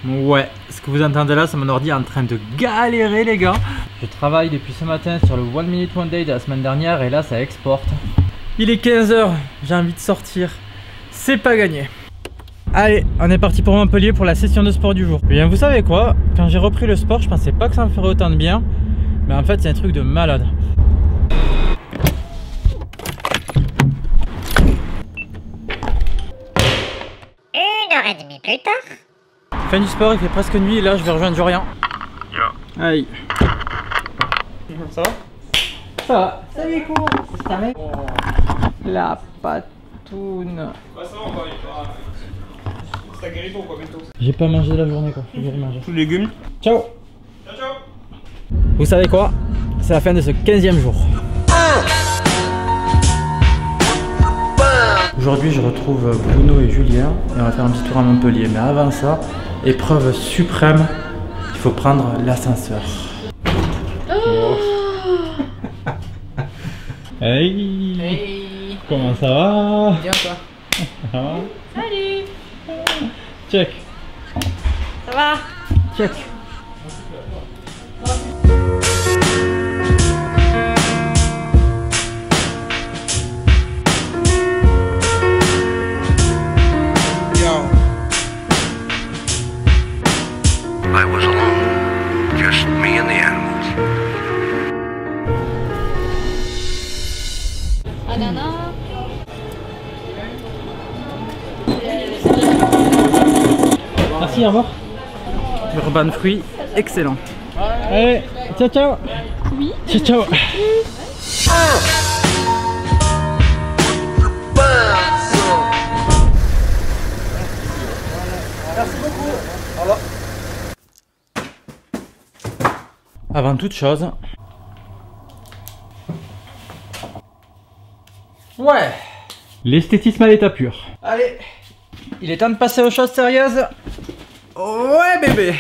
Ouais, ce que vous entendez là, c'est mon ordi en train de galérer les gars. Je travaille depuis ce matin sur le 1 minute 1 day de la semaine dernière et là ça exporte. Il est 15 h, j'ai envie de sortir. C'est pas gagné. Allez, on est parti pour Montpellier pour la session de sport du jour. Bien, vous savez quoi? Quand j'ai repris le sport, je pensais pas que ça me ferait autant de bien. Mais en fait, c'est un truc de malade. Une heure et demie plus tard. Fin du sport, il fait presque nuit et là je vais rejoindre Jorian. Aïe. Ça va? Ça va. Salut comment? Ça va? La patoune. Ouais, ça va, on va y faire. C'est ta guérison quoi, bientôt. J'ai pas mangé la journée quoi, faut que j'aille manger. Tous les légumes. Ciao. Ciao, ciao. Vous savez quoi? C'est la fin de ce 15e jour. Aujourd'hui je retrouve Bruno et Julien et on va faire un petit tour à Montpellier. Mais avant ça, épreuve suprême, il faut prendre l'ascenseur. Oh. Hey. Hey. Comment ça va? Bien toi. Ça va? Salut. Check. Ça va? Check. I was alone, just me and the animals. Ananas. Merci, au revoir. Urban Fruit, excellent. Allez, ciao ciao. Oui. Ciao ciao. Merci beaucoup. Au revoir. Avant toute chose. Ouais. L'esthétisme à l'état pur. Allez. Il est temps de passer aux choses sérieuses. Ouais bébé.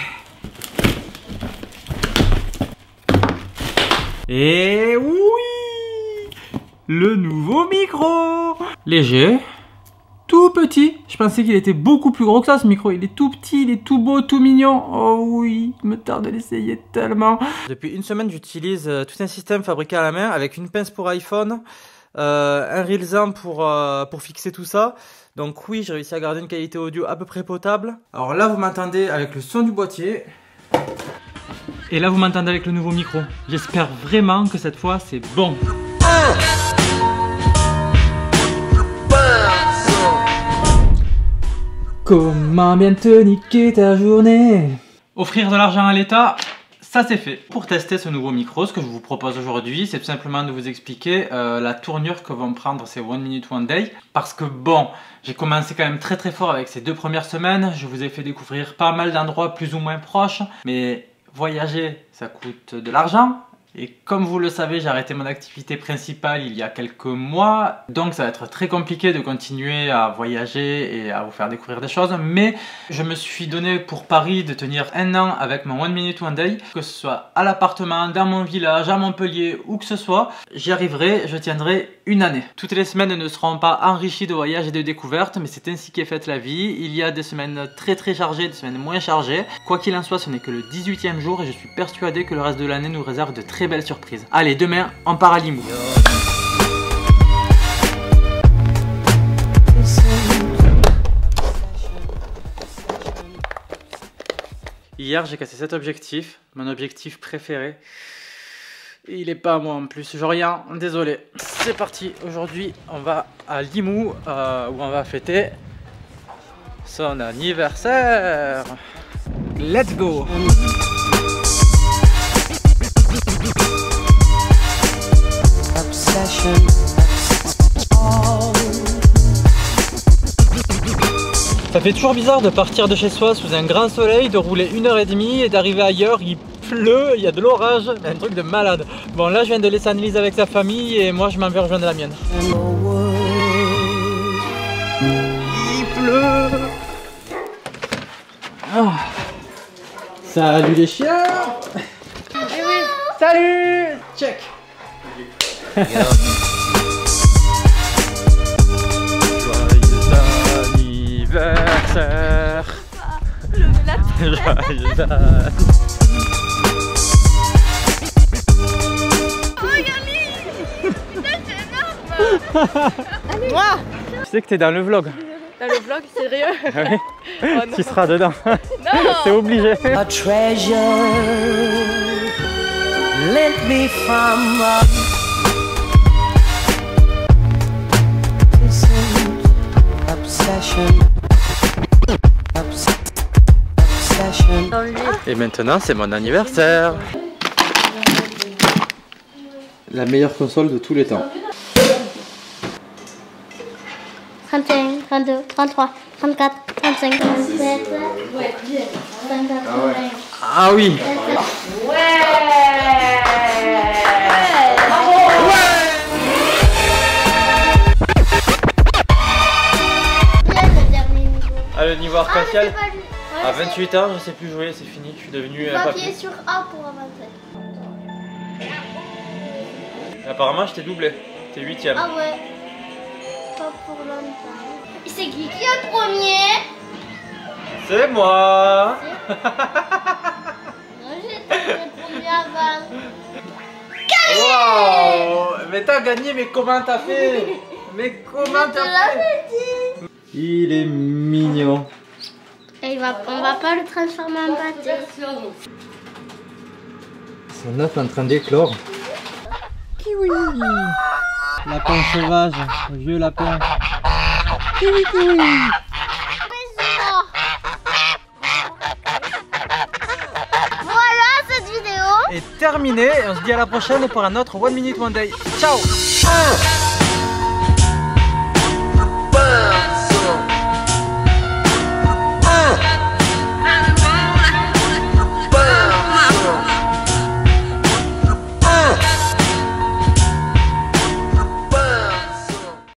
Et oui, le nouveau micro. Léger, tout petit. Je pensais qu'il était beaucoup plus gros que ça ce micro. Il est tout petit, il est tout beau, tout mignon. Oh oui, il me tarde de l'essayer tellement. Depuis une semaine j'utilise tout un système fabriqué à la main avec une pince pour iPhone, un Reelzan pour fixer tout ça. Donc oui, j'ai réussi à garder une qualité audio à peu près potable. Alors là, vous m'entendez avec le son du boîtier. Et là, vous m'entendez avec le nouveau micro. J'espère vraiment que cette fois, c'est bon. Comment bien te niquer ta journée? Offrir de l'argent à l'État, ça c'est fait. Pour tester ce nouveau micro, ce que je vous propose aujourd'hui, c'est tout simplement de vous expliquer la tournure que vont prendre ces 1 minute 1 day. Parce que bon, j'ai commencé quand même très fort avec ces 2 premières semaines. Je vous ai fait découvrir pas mal d'endroits plus ou moins proches. Mais voyager, ça coûte de l'argent. Et comme vous le savez, j'ai arrêté mon activité principale il y a quelques mois. Donc ça va être très compliqué de continuer à voyager et à vous faire découvrir des choses. Mais je me suis donné pour pari de tenir 1 an avec mon 1 minute 1 day. Que ce soit à l'appartement, dans mon village, à Montpellier, où que ce soit. J'y arriverai, je tiendrai 1 année. Toutes les semaines ne seront pas enrichies de voyages et de découvertes. Mais c'est ainsi qu'est faite la vie. Il y a des semaines très chargées, des semaines moins chargées. Quoi qu'il en soit, ce n'est que le 18e jour. Et je suis persuadé que le reste de l'année nous réserve de très belle surprise. Allez, demain, on part à Limoux. Hier, j'ai cassé cet objectif, mon objectif préféré. Il est pas à moi en plus, Jorian, désolé. C'est parti, aujourd'hui, on va à Limoux, où on va fêter son anniversaire. Let's go! Ça fait toujours bizarre de partir de chez soi sous un grand soleil, de rouler 1 heure et demie et d'arriver ailleurs, il pleut, il y a de l'orage, un truc de malade. Bon là je viens de laisser Annelise avec sa famille et moi je m'en vais rejoindre la mienne. Il pleut. Oh. Salut les chiens. Salut. Check. Joyeux anniversaire. Le lapin. Moi. Tu sais que t'es dans le vlog. Dans le vlog, sérieux? Oui. Oh non. Tu seras dedans. Non. C'est obligé. A treasure lent me from obsession. Et maintenant, c'est mon anniversaire. La meilleure console de tous les temps. 31, 32, 33, 34, 35, 37, 54, Ah oui. Ah, le niveau arc-en-ciel. À 28 ans, je sais plus jouer, c'est fini. Je suis devenu un Appuyer papier. sur A pour avancer. Apparemment, je t'ai doublé. T'es 8ème. Ah ouais. Pas pour longtemps. Et c'est qui est le premier? C'est moi. Moi j'étais le premier avant. Wow. Mais t'as gagné, mais comment t'as fait? Mais comment t'as fait? Il est mignon. Et on va pas le transformer en pâté. Son œuf est en train d'éclore. Kiwi. Lapin sauvage, le vieux lapin. Kiwi kiwi. Voilà, cette vidéo Est terminée et on se dit à la prochaine pour un autre One Minute One Day. Ciao.